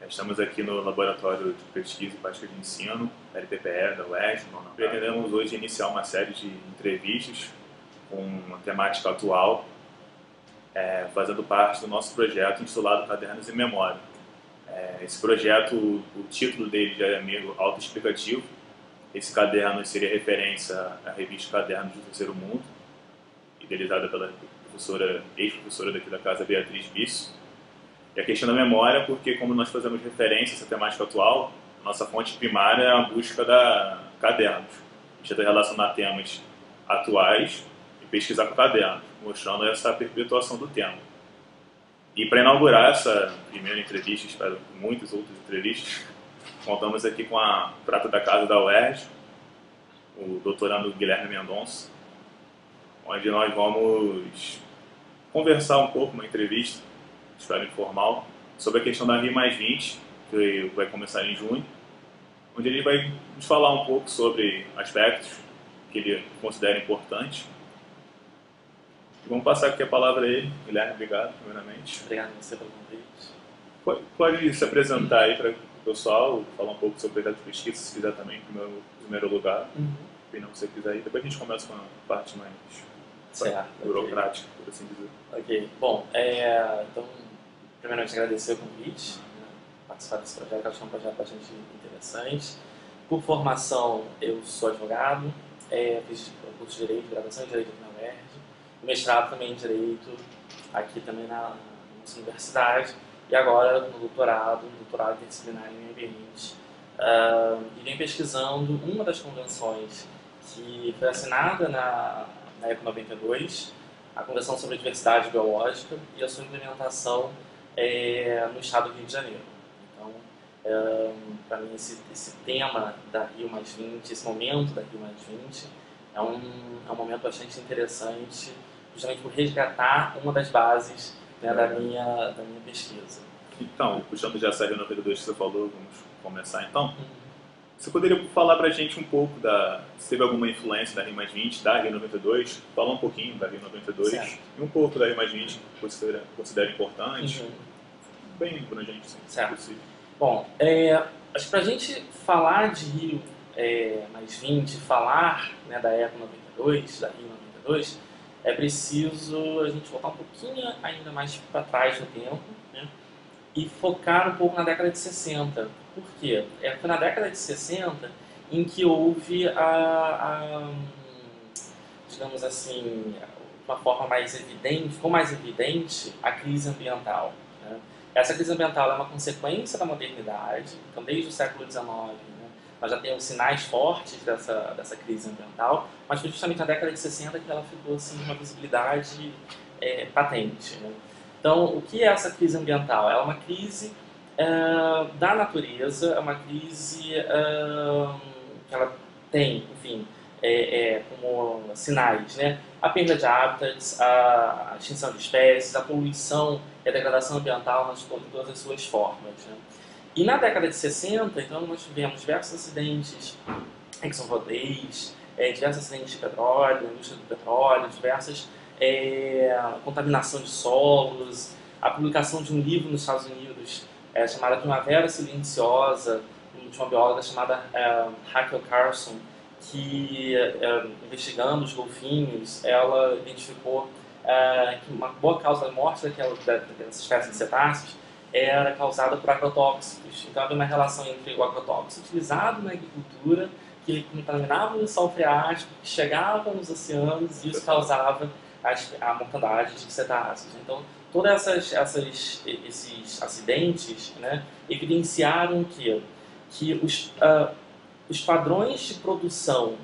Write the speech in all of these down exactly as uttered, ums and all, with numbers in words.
Estamos aqui no Laboratório de Pesquisa e Prática de Ensino, da L P P E, da U E S P. Pretendemos hoje iniciar uma série de entrevistas com uma temática atual, é, fazendo parte do nosso projeto intitulado Cadernos em Memória. É, esse projeto, o título dele já é meio autoexplicativo. Esse caderno seria referência à revista Cadernos do Terceiro Mundo, idealizada pela professora, ex-professora daqui da casa, Beatriz Bisso. E a questão da memória, porque como nós fazemos referência a essa temática atual, nossa fonte primária é a busca da cadernos. A gente tenta relacionar temas atuais e pesquisar com cadernos, mostrando essa perpetuação do tema. E para inaugurar essa primeira entrevista, espero muitas outras entrevistas, contamos aqui com a prata da casa da U E S P, o doutorando Guilherme Mendonça, onde nós vamos conversar um pouco, uma entrevista, espero informal, sobre a questão da Rio mais vinte, que vai começar em junho, onde ele vai nos falar um pouco sobre aspectos que ele considera importantes. E vamos passar aqui a palavra a ele. Guilherme, obrigado, primeiramente. Obrigado a você pelo convite. Pode, pode se apresentar aí para o pessoal, falar um pouco sobre o projeto de pesquisa, se quiser também, em primeiro, em primeiro lugar, Uhum. opinião que você quiser aí. Depois a gente começa com a parte mais Certo, burocrática, por assim dizer. Ok. Bom, é, então, primeiramente agradecer o convite, né, participar desse projeto, que acho que é um projeto bastante interessante. Por formação, eu sou advogado, é, fiz curso de Direito, graduação em Direito aqui na U E R J, mestrado também em Direito aqui também na, na nossa universidade, e agora no doutorado, no doutorado interdisciplinar em Meio Ambiente. Uh, e venho pesquisando uma das convenções que foi assinada na, na ECO noventa e dois, a Convenção sobre a Diversidade Biológica, e a sua implementação é, no estado do Rio de Janeiro. Então, é, para mim, esse, esse tema da Rio mais vinte, esse momento da Rio mais vinte, é um, é um momento bastante interessante, justamente por resgatar uma das bases, né, da, minha, da minha pesquisa. Então, puxando já essa Rio noventa e dois que você falou, vamos começar então. Uhum. Você poderia falar pra gente um pouco da, se teve alguma influência da Rio mais vinte, da Rio noventa e dois, falar um pouquinho da Rio noventa e dois Certo. e um pouco da Rio mais vinte que você considera importante, Uhum. bem pra gente, sim, se Certo. possível. Bom, é, acho que para a gente falar de Rio é, mais vinte, falar, né, da ECO noventa e dois, da Rio noventa e dois, é preciso a gente voltar um pouquinho ainda mais para trás no tempo, né, e focar um pouco na década de sessenta. Por quê? É, foi na década de sessenta em que houve a, a digamos assim, de uma forma mais evidente, ficou mais evidente a crise ambiental, né? Essa crise ambiental é uma consequência da modernidade, então desde o século dezenove, né, nós já temos sinais fortes dessa, dessa crise ambiental, mas foi justamente na década de sessenta que ela ficou assim, uma visibilidade é, patente, né? Então, o que é essa crise ambiental? Ela é uma crise é, da natureza, é uma crise é, que ela tem, enfim, é, é, como sinais, né, a perda de hábitats, a, a extinção de espécies, a poluição e a degradação ambiental nas, em todas as suas formas, né. E na década de sessenta, então, nós tivemos diversos acidentes, exxon-valdez, é, diversos acidentes de petróleo, indústria do petróleo, diversas é, contaminação de solos, a publicação de um livro nos Estados Unidos é, chamado Primavera Silenciosa, de uma bióloga chamada é, Rachel Carson, que, é, investigando os golfinhos, ela identificou é, que uma boa causa da morte daquela, dessas espécies de cetáceos era causada por agrotóxicos. Então havia uma relação entre o agrotóxico utilizado na agricultura, que ele contaminava o sal freático, que chegava nos oceanos e isso causava a mortandade de cetáceos. Então, todos essas, essas, esses acidentes, né, evidenciaram que, que os, uh, os padrões de produção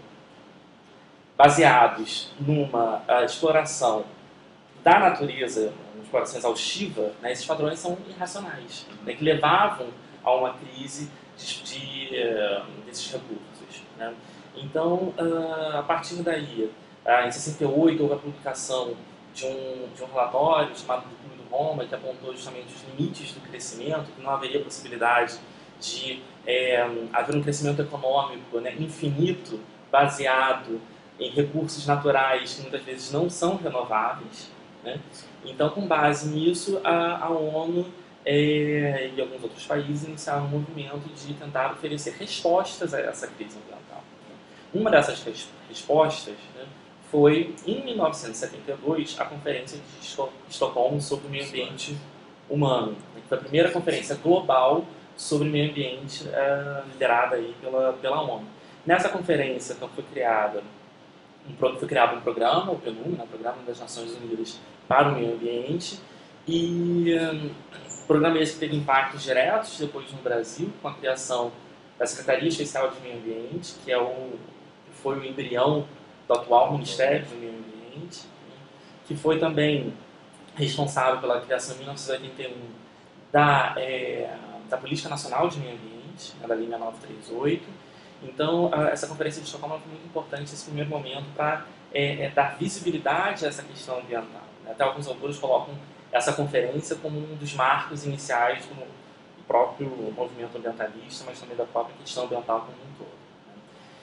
baseados numa uh, exploração da natureza, uma exploração exaustiva, né, esses padrões são irracionais, né, que levavam a uma crise de, de, uh, desses recursos, né. Então, uh, a partir daí, uh, em sessenta e oito, houve a publicação de um, de um relatório chamado do Clube do Roma, que apontou justamente os limites do crescimento, que não haveria possibilidade de é, haver um crescimento econômico, né, infinito, baseado em recursos naturais que muitas vezes não são renováveis, né? Então, com base nisso, a, a ONU é, e alguns outros países iniciaram um movimento de tentar oferecer respostas a essa crise ambiental. Uma dessas res respostas, né, foi, em mil novecentos e setenta e dois, a Conferência de Esto Estocolmo sobre o Meio Ambiente Humano, né, que foi a primeira conferência global sobre o meio ambiente uh, liderada aí pela, pela ONU. Nessa conferência, então, foi, criada, um, foi criado um programa, o PNUD, né, o Programa das Nações Unidas para o Meio Ambiente, e um, o programa esse teve impactos diretos depois no Brasil, com a criação da Secretaria Especial de Meio Ambiente, que é o, foi o embrião do atual Ministério do Meio Ambiente, né, que foi também responsável pela criação em mil novecentos e oitenta e um da, é, da Política Nacional de Meio Ambiente, né, da linha novecentos e trinta e oito. Então, a, essa Conferência de Estocolmo foi muito importante nesse primeiro momento para é, é, dar visibilidade a essa questão ambiental. Né? Até alguns autores colocam essa conferência como um dos marcos iniciais do próprio movimento ambientalista, mas também da própria questão ambiental como um todo. Né?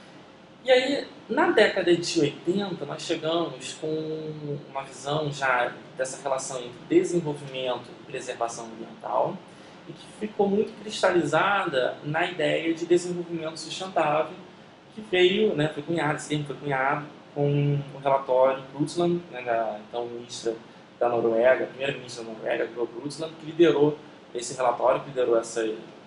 E aí, na década de oitenta, nós chegamos com uma visão já dessa relação entre desenvolvimento e preservação ambiental, e que ficou muito cristalizada na ideia de desenvolvimento sustentável, que veio, né, foi cunhado, esse termo foi cunhado com o relatório Brundtland, né, da então ministra da Noruega, a primeira ministra da Noruega, Gro Brundtland, que liderou esse relatório, que liderou essa,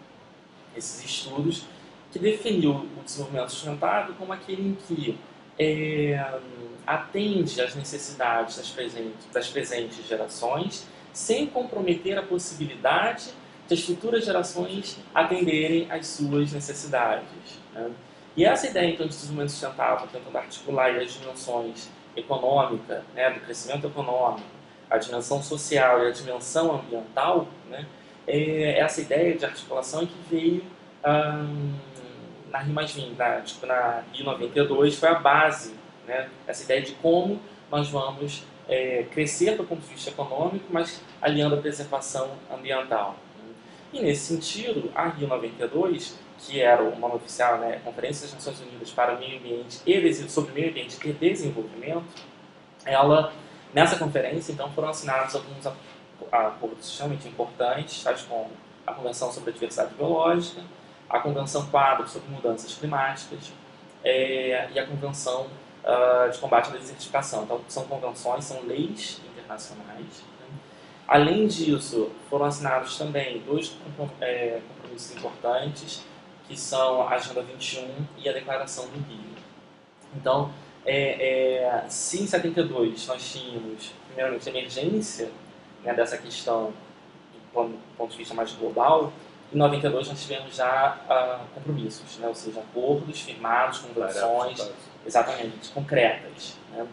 esses estudos, que definiu o desenvolvimento sustentável como aquele em que é, atende às necessidades das presentes, das presentes gerações, sem comprometer a possibilidade de as futuras gerações atenderem às suas necessidades. Né? E essa ideia, então, de desenvolvimento sustentável, tentando articular as dimensões econômica, né, do crescimento econômico, a dimensão social e a dimensão ambiental, né, é essa ideia de articulação que veio hum, na Rio mais vinte, na, tipo, na Rio noventa e dois, foi a base, né, essa ideia de como nós vamos é, crescer do ponto de vista econômico, mas aliando a preservação ambiental. E nesse sentido, a Rio noventa e dois, que era o nome oficial, né, Conferência das Nações Unidas para o Meio Ambiente e sobre o Meio Ambiente e Desenvolvimento, ela, nessa conferência, então, foram assinados alguns acordos extremamente importantes, tais como a Convenção sobre a Diversidade Biológica, a Convenção Quadro sobre Mudanças Climáticas é, e a Convenção uh, de Combate à Desertificação. Então, são convenções, são leis internacionais. Além disso, foram assinados também dois é, compromissos importantes, que são a Agenda vinte e um e a Declaração do Rio. Então, é, é, se em setenta e dois nós tínhamos, primeiramente, a emergência, né, dessa questão do ponto de vista mais global, em noventa e dois nós tivemos já uh, compromissos, né, ou seja, acordos firmados, convenções, exatamente, concretas. Né?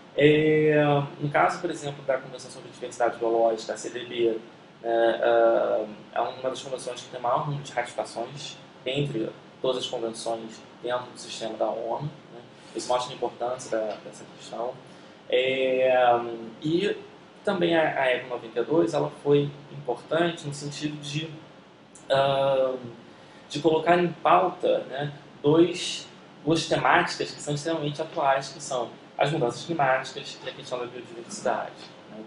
É, no caso, por exemplo, da Convenção sobre a Diversidade Biológica, a C D B, né, é uma das convenções que tem maior número de ratificações entre todas as convenções dentro do sistema da ONU. Né? Isso mostra a importância da, dessa questão. É, e também a, a ECO noventa e dois ela foi importante no sentido de, uh, de colocar em pauta, né, dois, duas temáticas que são extremamente atuais, que são as mudanças climáticas e a questão da biodiversidade. Né?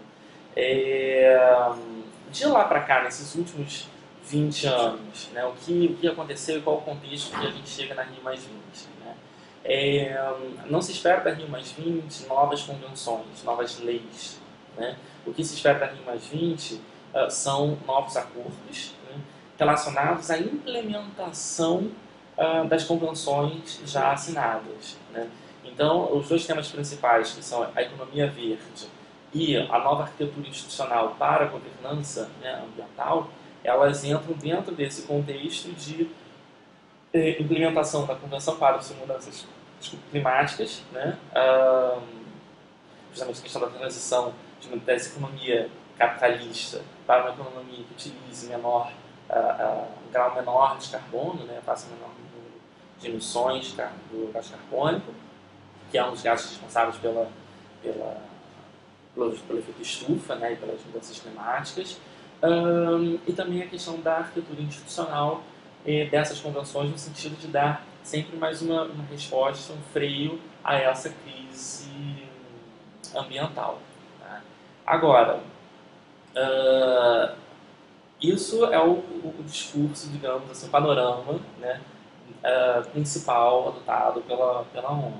É, de lá para cá, nesses últimos vinte anos, né, o, que, o que aconteceu e qual o contexto que a gente chega na Rio mais vinte. Né? É, não se espera da Rio mais vinte novas convenções, novas leis. Né? O que se espera da Rio mais vinte uh, são novos acordos, né, relacionados à implementação uh, das convenções já assinadas. Né? Então, os dois temas principais, que são a economia verde e a nova arquitetura institucional para a governança, né, ambiental, elas entram dentro desse contexto de eh, implementação da Convenção para as Mudanças Climáticas, né, ah, justamente a questão da transição de uma dessa economia capitalista para uma economia que utilize menor, ah, ah, um grau menor de carbono, né, faça menor número de emissões do gás carbônico, que é um dos gases responsáveis pela, pela, pelo, pelo efeito estufa, né, e pelas mudanças climáticas, um, e também a questão da arquitetura institucional eh, dessas convenções, no sentido de dar sempre mais uma, uma resposta, um freio a essa crise ambiental. Tá? Agora, uh, Isso é o, o discurso, digamos assim, o panorama, né, uh, principal adotado pela, pela ONU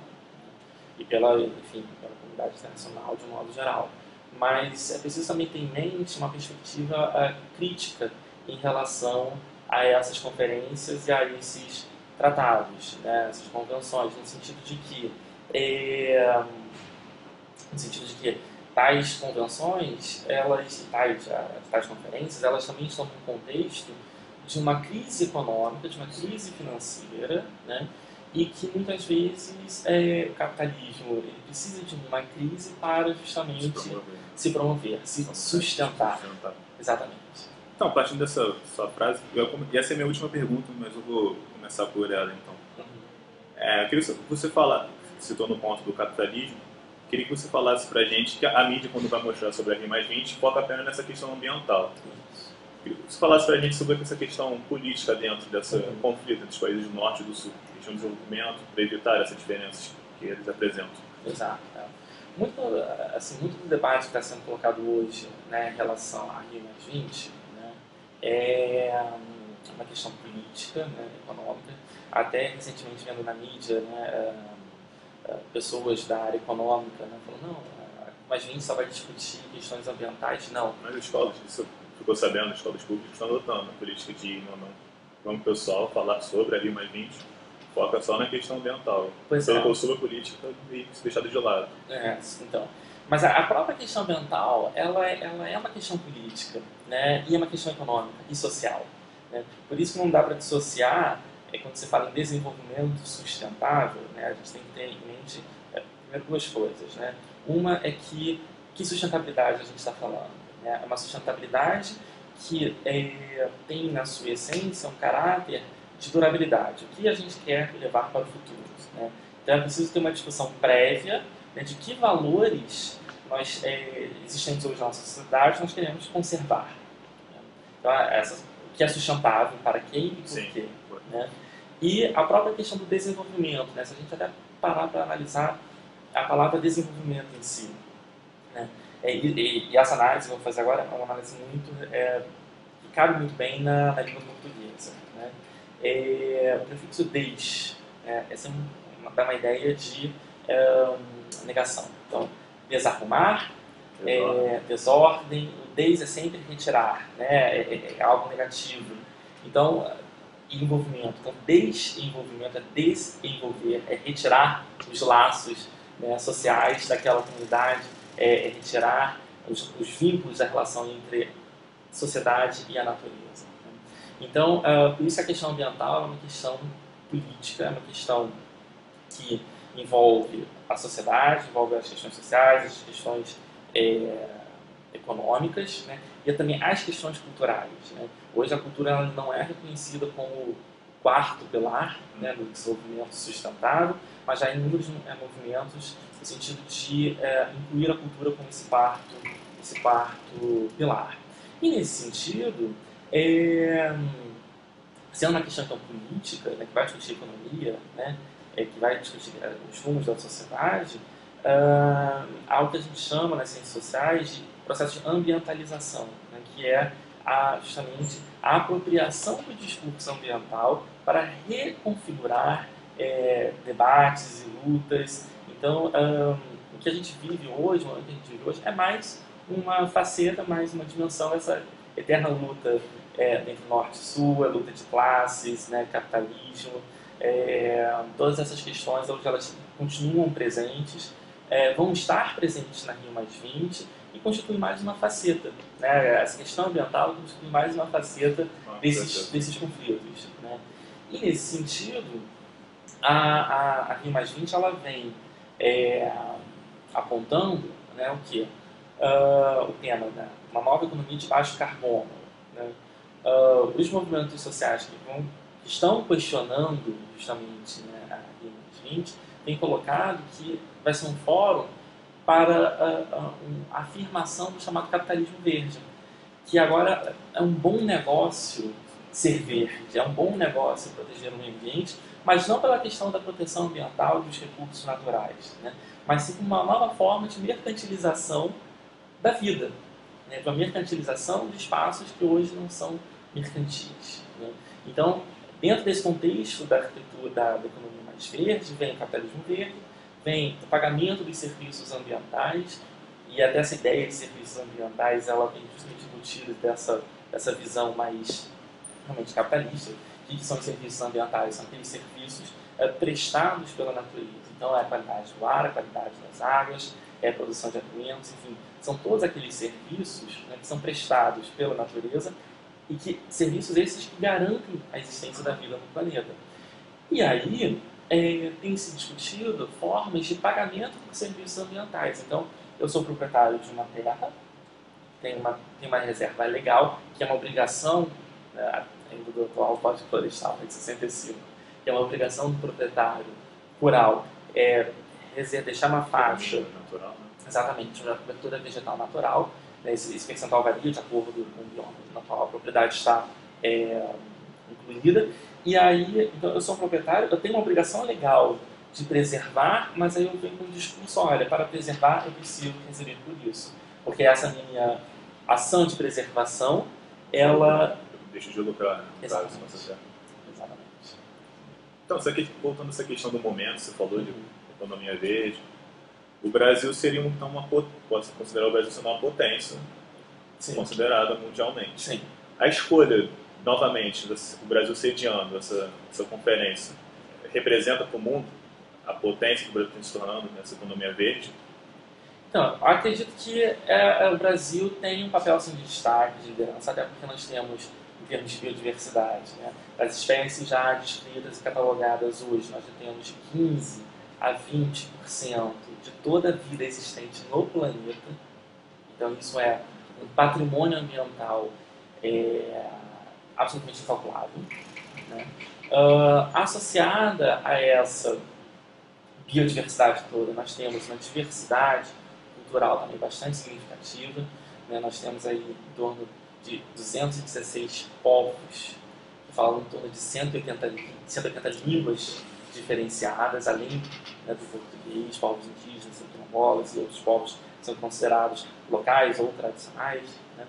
e pela, enfim, pela comunidade internacional de um modo geral. Mas é preciso também ter em mente uma perspectiva uh, crítica em relação a essas conferências e a esses tratados, né, essas convenções, no sentido de que, é, no sentido de que tais convenções, elas, tais, tais conferências, elas também estão no contexto de uma crise econômica, de uma crise financeira, né, e que muitas vezes é, o capitalismo ele precisa de uma crise para justamente se promover, se, promover, se sustentar. sustentar. Exatamente. Então, partindo dessa sua frase, eu, essa é a minha última pergunta, mas eu vou começar por ela então. Uhum. É, eu queria que você fala, citou no ponto do capitalismo, queria que você falasse pra gente que a mídia, quando vai mostrar sobre a Rio mais vinte, foca apenas nessa questão ambiental. Queria que você falasse pra gente sobre essa questão política dentro dessa uhum. conflito entre os países do norte e do sul, questão de desenvolvimento, para evitar essas diferenças que eles apresentam. Exato. É. Muito, assim, muito do debate que está sendo colocado hoje, né, em relação à Rio mais vinte, né, é uma questão política, né, econômica. Até recentemente vendo na mídia, né, pessoas da área econômica, né, falando, não, mas a gente só vai discutir questões ambientais, não. Mas as escolas, isso ficou sabendo, as escolas públicas estão adotando a política de não, não, vamos o pessoal falar sobre a Rio mais vinte, foca só na questão ambiental. Pois Pelo é. que eu subo a política e se deixar de lado. É, então. Mas a, a própria questão ambiental, ela é, ela é uma questão política, né, e é uma questão econômica e social. Né? Por isso que não dá para dissociar. É, quando você fala em desenvolvimento sustentável, né, a gente tem que ter em mente é, primeiro duas coisas. Né? Uma é que, que sustentabilidade a gente está falando? Né? É uma sustentabilidade que é, tem na sua essência um caráter de durabilidade. O que a gente quer levar para o futuro? Né? Então é preciso ter uma discussão prévia, né, de que valores nós, é, existentes hoje na nossa sociedade nós queremos conservar. Né? Então, essa, o que é sustentável, para quem e por Sim. quê. Né? E a própria questão do desenvolvimento, né? Se a gente até parar para analisar a palavra desenvolvimento em si. Né? E, e, e essa análise que eu vou fazer agora é uma análise muito, é, que cabe muito bem na, na língua portuguesa. Né? É, o prefixo des, é, essa é uma, dá uma ideia de é, negação. Então, desarrumar, desordem. É, desordem, o des é sempre retirar, né? é, é algo negativo. Então, envolvimento. Então, desenvolvimento é desenvolver, é retirar os laços, né, sociais daquela comunidade, é, é retirar os, os vínculos da relação entre sociedade e a natureza. Né? Então, uh, por isso a questão ambiental é uma questão política, é uma questão que envolve a sociedade, envolve as questões sociais, as questões é, econômicas, né? E também as questões culturais. Né? Hoje a cultura ela não é reconhecida como o quarto pilar, né, do desenvolvimento sustentável, mas já há inúmeros é, movimentos no sentido de é, incluir a cultura como esse quarto, esse quarto pilar. E nesse sentido, é, sendo uma questão tão política, né, que vai discutir economia, né, é, que vai discutir é, os rumos da sociedade, é, há o que a gente chama nas ciências sociais de processo de ambientalização, né, que é a, justamente a apropriação do discurso ambiental para reconfigurar é, debates e lutas. Então, um, o que a gente vive hoje, o que a gente vive hoje é mais uma faceta, mais uma dimensão dessa eterna luta é, entre norte e sul, a luta de classes, né, capitalismo, é, todas essas questões hoje elas continuam presentes, é, vão estar presentes na Rio mais vinte e constitui mais uma faceta. Né? Essa questão ambiental constitui mais uma faceta ah, desses, desses conflitos. Né? E nesse sentido, a, a, a Rio mais vinte ela vem é, apontando, né, o que? Uh, o tema, né? Uma nova economia de baixo carbono. Né? Uh, os movimentos sociais que, vão, que estão questionando justamente, né, a Rio mais vinte têm colocado que vai ser um fórum para uh, uh, a afirmação do chamado capitalismo verde, que agora é um bom negócio ser verde, é um bom negócio proteger o meio ambiente, mas não pela questão da proteção ambiental e dos recursos naturais, né? Mas sim como uma nova forma de mercantilização da vida. né, de uma mercantilização de espaços que hoje não são mercantis. Né? Então, dentro desse contexto da arquitetura da, da economia mais verde, vem o capitalismo verde, vem o pagamento dos serviços ambientais, e até essa ideia de serviços ambientais ela vem justamente embutida dessa, dessa visão mais realmente capitalista. O que são os serviços ambientais? São aqueles serviços é, prestados pela natureza. Então, é a qualidade do ar, a qualidade das águas, é a produção de alimentos, enfim, são todos aqueles serviços, né, que são prestados pela natureza e que serviços esses que garantem a existência da vida no planeta. E aí, é, tem se discutido formas de pagamento por serviços ambientais. Então, eu sou proprietário de uma terra, tem uma, tem uma reserva legal, que é uma obrigação, né, ainda do atual Código Florestal de sessenta e cinco, que é uma obrigação do proprietário rural, é deixar uma faixa, natural, né? exatamente, uma cobertura vegetal natural, né, esse, esse percentual varia de acordo com o bioma na qual a propriedade está é, incluída, e aí, então eu sou um proprietário, eu tenho uma obrigação legal de preservar, mas aí eu venho com um discurso, olha, para preservar eu preciso receber por isso, porque essa minha ação de preservação, ela... Deixa de lucrar, né? Exatamente. Exatamente. Exatamente. Então, voltando a essa questão do momento, você falou de economia verde, o Brasil seria então uma pode-se considerar o Brasil sendo uma potência, sim, considerada mundialmente. Sim. A escolha, novamente, o Brasil sediando essa, essa conferência, representa para o mundo a potência que o Brasil está se tornando nessa economia verde? Então, eu acredito que é, o Brasil tem um papel assim, de destaque, de liderança, até porque nós temos, em termos de biodiversidade, né, as espécies já descritas e catalogadas hoje, nós já temos de quinze a vinte por cento de toda a vida existente no planeta. Então, isso é um patrimônio ambiental é, absolutamente incalculável. Né? Uh, associada a essa biodiversidade toda, nós temos uma diversidade cultural também bastante significativa. Né? Nós temos aí em torno de duzentos e dezesseis povos que falam em torno de cento e oitenta línguas diferenciadas, além, né, do português, povos indígenas, quilombolas e outros povos que são considerados locais ou tradicionais. Né?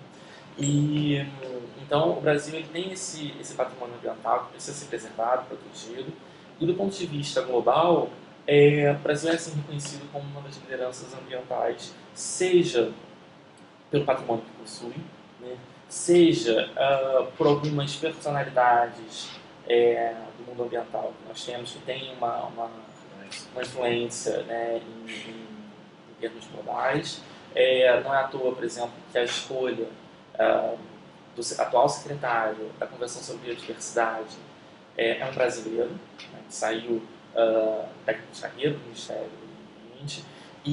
E então o Brasil ele tem esse, esse patrimônio ambiental que precisa ser preservado, protegido. E do ponto de vista global, é, o Brasil é assim, reconhecido como uma das lideranças ambientais, seja pelo patrimônio que possui, né, seja uh, por algumas personalidades é, do mundo ambiental que nós temos, que tem uma, uma, uma influência, né, em, em, em termos globais. É, não é à toa, por exemplo, que a escolha uh, do atual secretário da Convenção sobre Biodiversidade é, é um brasileiro, né, que saiu uh, técnico de carreira do Ministério do Meio Ambiente.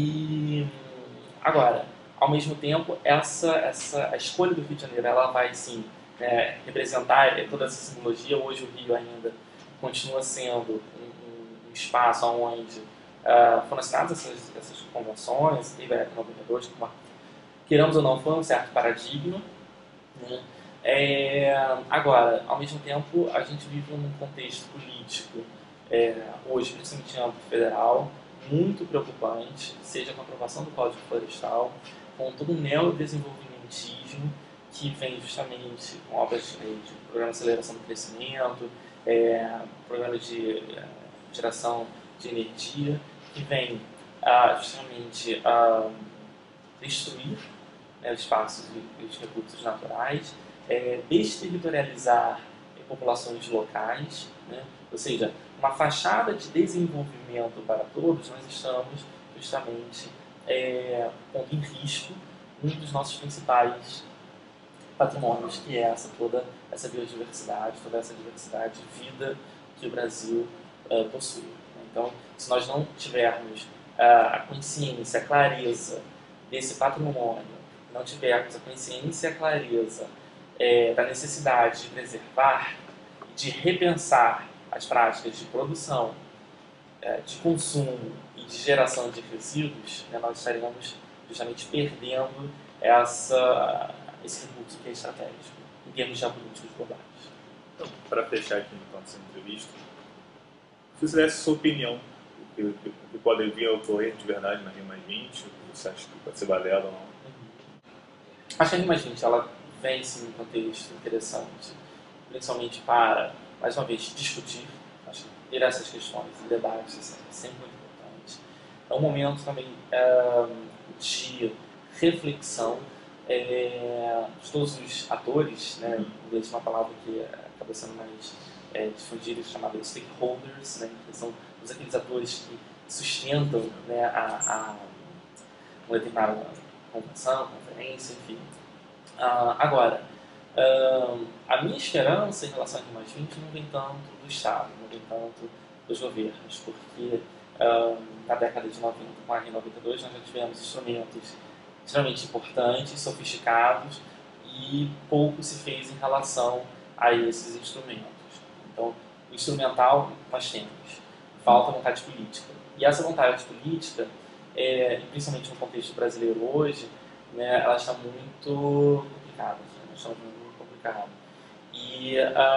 E agora, ao mesmo tempo, essa, essa, a escolha do Rio de Janeiro ela vai sim, né, representar toda essa simbologia. Hoje o Rio ainda continua sendo um, um espaço onde uh, foram assinadas essas, essas convenções, teve a Eco noventa e dois, que, uma, queiramos ou não, foi um certo paradigma. Né? É, agora, ao mesmo tempo, a gente vive num contexto político, é, hoje, principalmente em âmbito federal, muito preocupante, seja com a aprovação do Código Florestal, com todo um neodesenvolvimentismo que vem justamente com obras de lei de programa de aceleração do crescimento, é, programa de é, geração de energia, que vem ah, justamente a destruir, né, espaços e os recursos naturais, é, desterritorializar é, populações locais, né, ou seja, uma fachada de desenvolvimento para todos, nós estamos justamente é, pondo em risco um dos nossos principais patrimônios, que é essa toda essa biodiversidade, toda essa diversidade de vida que o Brasil uh, possui. Então, se nós não tivermos uh, a consciência, a clareza desse patrimônio, não tivermos a consciência e a clareza é, da necessidade de preservar, de repensar as práticas de produção, é, de consumo e de geração de resíduos, né, nós estaremos justamente perdendo essa, esse recurso que é estratégico em termos geopolíticos globais. Então, para fechar aqui então essa entrevista, se você desse sua opinião, o que, o que pode vir a ocorrer de verdade na Rio mais vinte, o que você acha que pode ser balela ou não? Acho que a RIMA vinte ela vem sim um contexto interessante, principalmente para, mais uma vez, discutir. Acho que ter essas questões e debates é sempre muito importante. É um momento também é, de reflexão é, de todos os atores, né? Em inglês uma palavra que acaba sendo mais é, difundida, chamada de stakeholders, né? Que são todos aqueles atores que sustentam, né, a, a uma determinada convenção, conferência, enfim. Uh, agora, uh, a minha esperança em relação à RIMA vinte não vem tanto do Estado, não vem tanto dos governos, porque uh, na década de noventa, com a R I noventa e dois, nós já tivemos instrumentos extremamente importantes, sofisticados, e pouco se fez em relação a esses instrumentos. Então, o instrumental nós temos, falta vontade política. E essa vontade política, é, principalmente no contexto brasileiro hoje, né, ela está muito complicada. Né? Nós estamos muito complicado. E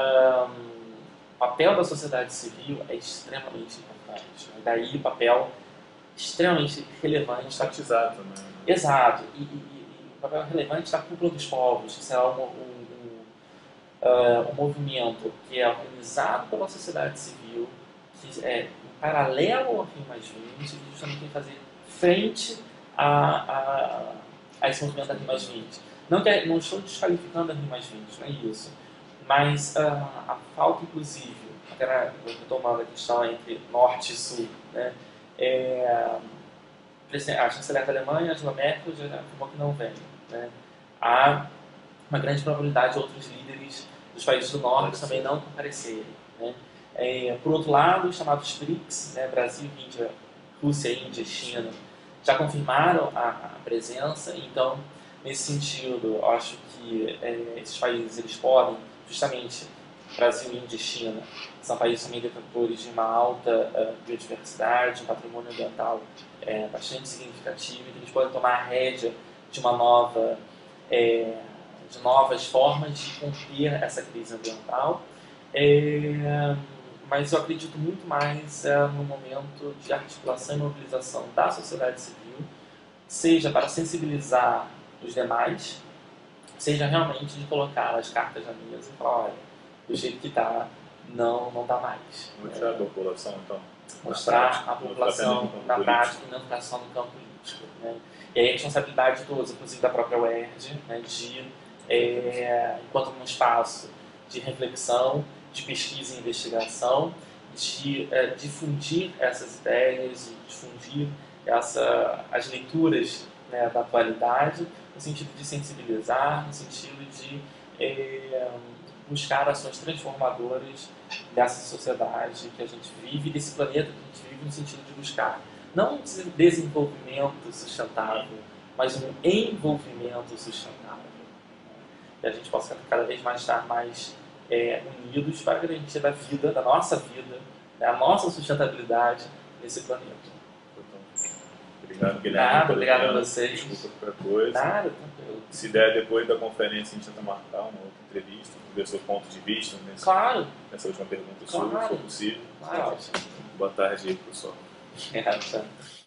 um, o papel da sociedade civil é extremamente importante. Né? Daí o papel extremamente relevante. Enfatizado também. Né? Exato. E, e, e o papel relevante da cúpula dos povos, que será um, um, um, uh, um movimento que é organizado pela sociedade civil, que é em paralelo ao RIMA vinte, que justamente tem que fazer frente a, a, a esse movimento da RIMA vinte. Não, que, não estou desqualificando a RIMA vinte, não é isso. Mas uh, a falta, inclusive, até retomando a questão entre norte e sul, né? É, a chanceler da Alemanha, Angela Merkel, já afirmou que não vem. Né? Há uma grande probabilidade de outros líderes dos países do norte também não comparecerem. Né? É, por outro lado, os chamados BRICS, né, Brasil, Índia, Rússia, Índia, China, já confirmaram a, a presença. Então, nesse sentido, eu acho que é, esses países eles podem, justamente, Brasil, Índia e China, são países também detentores de uma alta uh, biodiversidade, um patrimônio ambiental é, bastante significativo, e que eles podem tomar a rédea de uma nova, é, de novas formas de conter essa crise ambiental. É, mas eu acredito muito mais é, no momento de articulação e mobilização da sociedade civil, seja para sensibilizar os demais, seja realmente de colocar as cartas na mesa e falar, olha, do jeito que está, não, não dá mais. Mostrar a população, então. Mostrar a população na prática e não ficar só no campo político. Né? E aí a responsabilidade de todos, inclusive da própria U E R J, né, de, é, enquanto um espaço de reflexão, de pesquisa e investigação, de é, difundir essas ideias, de difundir essa, as leituras, né, da atualidade, no sentido de sensibilizar, no sentido de é, buscar ações transformadoras dessa sociedade que a gente vive, desse planeta que a gente vive, no sentido de buscar não um desenvolvimento sustentável, mas um envolvimento sustentável. E a gente possa cada vez mais estar mais é, unidos para garantir da vida, da nossa vida, né, a nossa sustentabilidade nesse planeta. Obrigado, Guilherme. Nada, obrigado a vocês. Desculpa qualquer coisa. Nada, tranquilo. Se der, depois da conferência, a gente tenta marcar uma outra entrevista, ver seu ponto de vista nesse, claro. nessa última pergunta claro. sua, se for possível. Claro. Boa tarde aí, pessoal. É, tá.